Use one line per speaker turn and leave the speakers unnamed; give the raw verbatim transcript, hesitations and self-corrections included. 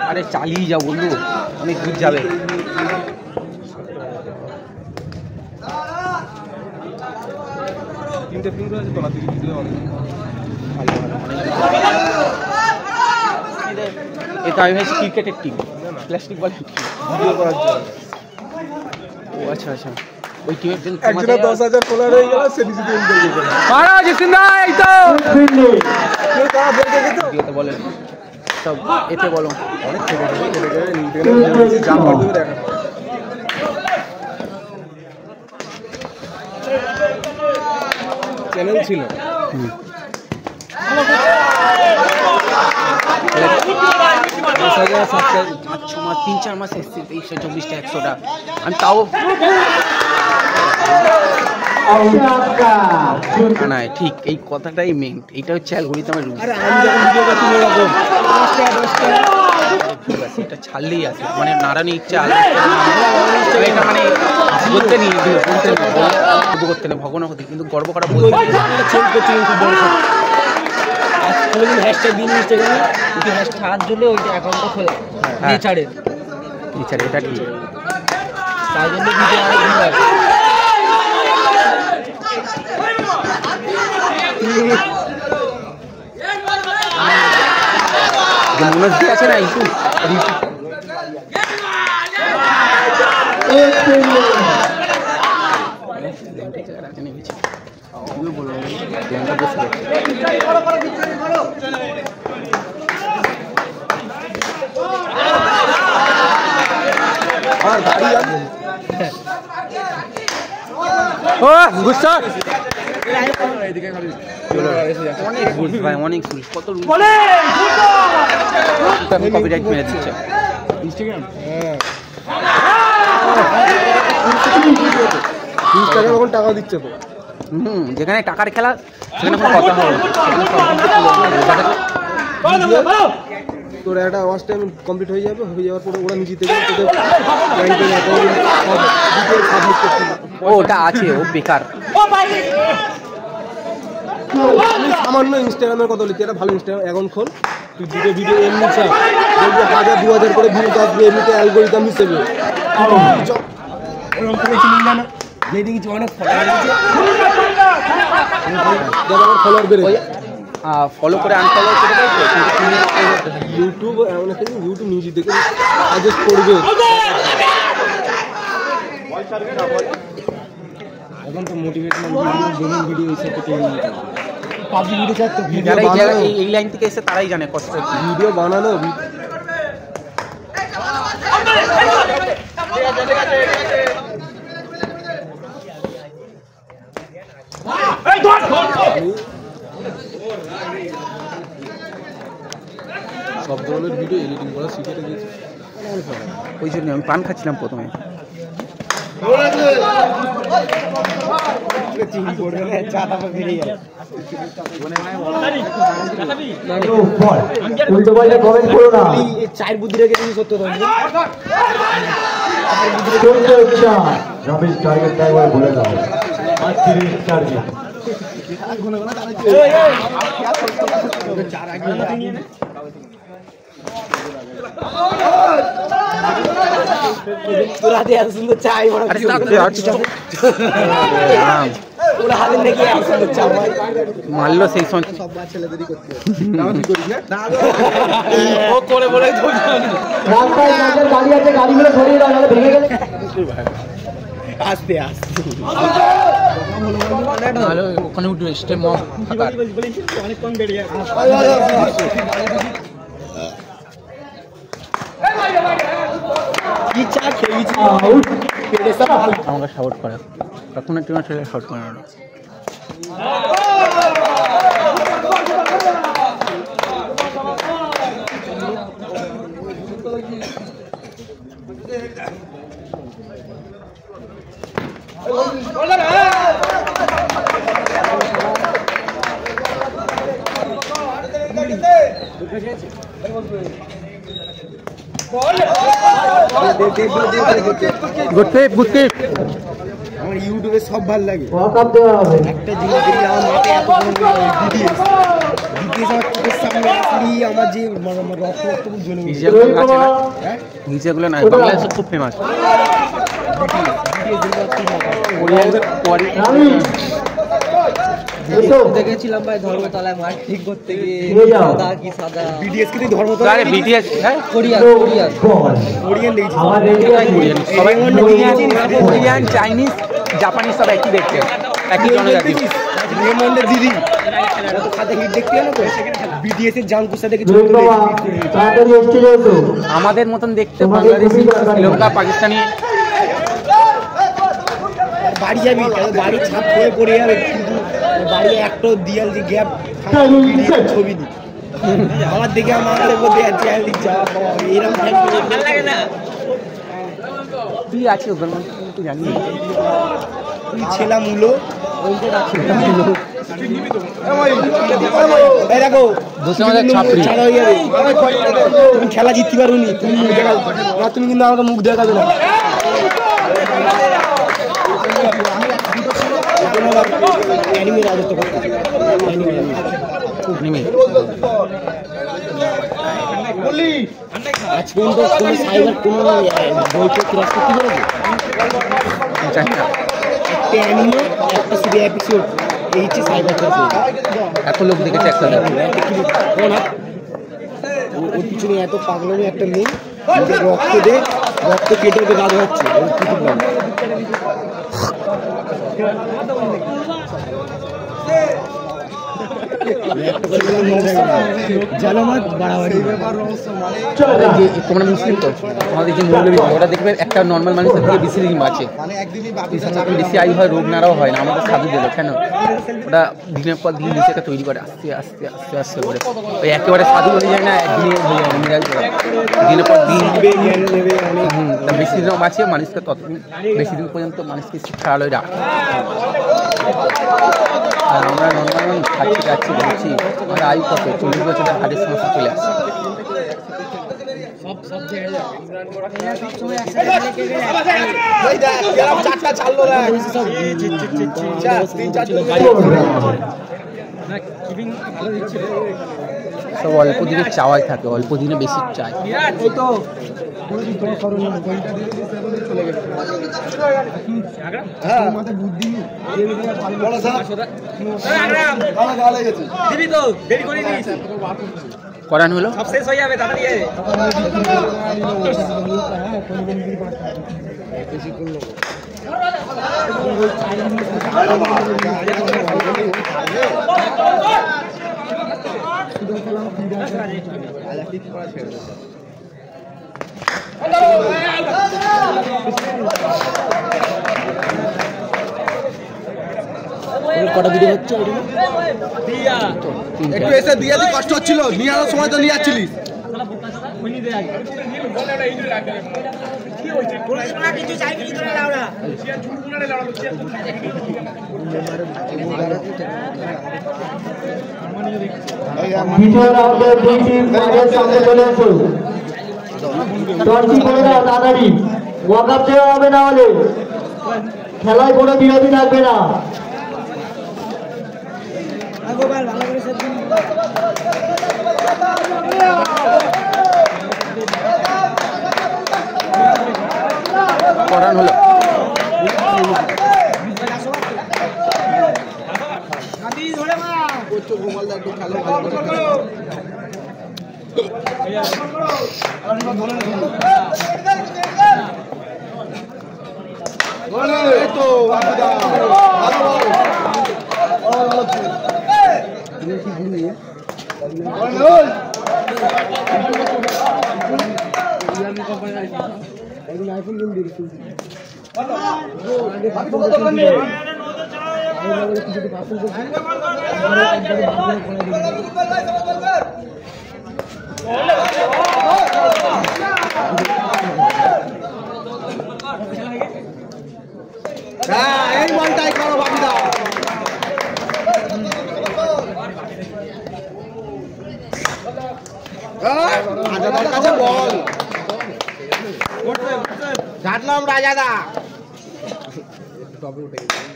আরে চালিয়ে যাও বন্ধু, অনেক দূর যাবে।
তিনটে পিন আছে তোলা দিকে দিলে অনেক
এটা আমি ভাবছি ক্রিকেটের টিম, প্লাস্টিক বলের টিম ভিডিও করার জন্য। ও আচ্ছা আচ্ছা, ওই টিমের জন্য
একজনের দশ হাজার ফলোয়ার হয়ে গেল, সে নিজে দিন করে গেল।
মারা জিসিন দা, এই তো
কেউ তা বলতে গেছে
ভিডিওতে বলেন সব, এতে বলো
অনেক কেটে গেছে কেটে গেছে নিতে জাম করতে দেখা চ্যানেল ছিল।
তিন চার মাস এসছে তেইশশো চব্বিশটা একশোটা, আমি তাও না। ঠিক এই কথাটাই মেন, এইটা হচ্ছে অ্যালগরিদমের রুল। এটা ছাড়লেই আছে মানে নাড়ানি ইচ্ছা এটা মানে করতে নিয়ে বলতে করতে নেই ভগবান হতে, কিন্তু গর্ব করা বলতে
হ্যাশট্যাগ দিন ইনস্টাগ্রামে যদি হ্যাশট্যাগ হাত দিলে ওইটা অ্যাকাউন্টটা খোলা নেচারের
নেচার, এটা ঠিক।
তাই জন্য ভিডিও অনেক ভিউ আসে।
মনোজ দি আছে না ইস্যু
আর গাড়ি আছে
ও গুস্তা অনেক রুলস ভাই, অনেক রুলস, কত রুলস কপিরাইট মেরে দিচ্ছে
ইনস্টাগ্রাম। হ্যাঁ ইনস্টাগ্রাম এখন টাকা দিচ্ছে তো।
হুম, যেখানে টাকার খেলা সেখানে কোনো কথা হবে না।
তোর একটা ওয়াচ টাইম কমপ্লিট হয়ে যাবে, হয়ে যাওয়ার পরে ওরা নিজে থেকে তোদের ব্যাংকের অ্যাকাউন্ট সব ডিটেইলস সাবমিট করতে হবে।
ও ওটা আছে, ও বেকার।
আমি সামান্য ইনস্টাগ্রামের কথা বলি, এটা ভালো ইনস্টাগ্রাম অ্যাকাউন্ট খোল, তুই দুটো ভিডিও এমনি চাপ, দেখবি হাজার দু হাজার করে ভিউ আসবে এমনিতে অ্যালগরিদম হিসেবে। ফলোয়ার বেড়ে
ফলো করে আনফলো করে দেয়।
ইউটিউব এমন একটা ইউটিউব নিজে থেকে সাজেস্ট করবে। এখন তো মোটিভেশনাল গেমিং ভিডিও এসে থেকে পাবজি ভিডিও চাইতে ভিডিও বানানো,
এই লাইন থেকে এসে তারাই জানে কষ্ট।
ভিডিও বানানো সব ধরনের ভিডিও এডিটিং করা শিখে গেছি।
ওই জন্য আমি পান খাচ্ছিলাম প্রথমে।
চার বুদ্ধি রেখে তুমি সত্য
রমেশ টার্গেট ড্রাইভার বলে দাও আটত্রিশ টার্গেট
তোরা দিয়ে এত সুন্দর চাই
মারলো সেই সময়
ছেলেদেরই করতে
গাড়ি আছে গাড়িগুলো ধরিয়ে দাও নাহলে ভেঙে গেলে
আস্তে আস্তে
ওখানে উঠবে স্টেম
অনেক কম বেরিয়ে কি চা খেয়েছি
আমাকে সাপোর্ট করে তখন একটু ছেলে সাপোর্ট করে না।
আমার ইউটিউবে সব ভালো লাগে
ওয়াকআপ দেওয়া হবে
একটা জিনিস দেখি আমার মাথায় এত ভিডিও আমার যে রক্ত রক্ত জ্বলে
নিচেগুলো না বাংলাদেশে খুব ফেমাস
দেখেছিলাম ভাই ধর্মতলায় মাঠ ঠিক করতে গিয়ে সাদা কি সাদা
বিডিএস কি ধর্মতলা
আরে বিটিএস হ্যাঁ
কোরিয়ান কোরিয়ান
কোরিয়ান দেখছি
কোরিয়ান সবাই কোরিয়ান চাইনিজ জাপানিজ সব একই দেখতে একই জনজাতি
রেমন্ডের দিদি তো খাতে হিট দেখতে না তো বিডিএস এর জাঙ্কুর সাথে কিছু
আমাদের মতন দেখতে বাংলাদেশি শ্রীলঙ্কা পাকিস্তানি
বাড়ি যাবি বাড়ি ছাপ হয়ে পড়ে যাবে কিন্তু বাড়ি একটা দিয়াল যে গ্যাপ ছবি নি আমার দেখে আমার মধ্যে দিয়াল দিক যা এরকম ভালো লাগে না
তুই আছে ওদের মধ্যে তুই জানি
তুই ছেলা মূলো দেখো তুমি খেলা জিততে পারো নি তুমি মুখ দেখা তুমি কিন্তু আমাকে মুখ দেখাবে না অ্যানিমে রাজত্ব করতে আজ পর্যন্ত কোনো সাইবার কোনো বইকে ক্রাশ করতে পেরেছে একটা অ্যানিমে একটা শুধু এপিসোড এই হচ্ছে সাইবার ক্রাশ
এত লোক দেখেছে একসাথে
ওর পিছনে এত পাগলামি একটা মেয়ে রক্ত দে রক্ত কেটে ওকে গাছ হচ্ছে ওর কুকুর নাম
তোমরা মুসলিম তো আমাদের যে মৌলবী ওরা দেখবে একটা নর্মাল মানুষের থেকে বেশি দিন বাঁচে বেশি আয়ু হয় রোগ নারাও হয় না আমাদের সাধু দিল কেন ওটা দিনের পর দিন নিজেকে তৈরি করে আস্তে আস্তে আস্তে আস্তে করে ওই একেবারে সাধু হয়ে যায় না একদিনে হয়ে যায় মিরাজ করে দিনের পর দিন হুম তা বেশি দিনও বাঁচে মানুষকে ততদিন বেশি দিন পর্যন্ত মানুষকে শিক্ষালয় রাখে আর আমরা নর্মাল মানুষ খাচ্ছি যাচ্ছি বলছি আমার আয়ু কত চল্লিশ বছরের হার্টের সমস্যা চলে আসছে সব অল্প দিনে চাওয়াই থাকে অল্প দিনে বেশি চাই করান হলো
শেষ হয়ে যাবে তাড়াতাড়ি
কটা ভিডিও হচ্ছে একটু এসে দিয়ে দি কষ্ট হচ্ছিল নিয়ে আসার সময় তো নিয়ে আসছিলিস
তাড়াতাড়ি ওয়াকআপ দেওয়া হবে না হলে খেলায় কোনো বিরতি থাকবে না
করান হলো
এই বলটাই করো বাবুদা রাজাদার কাছে বল ঝাটলাম রাজাদা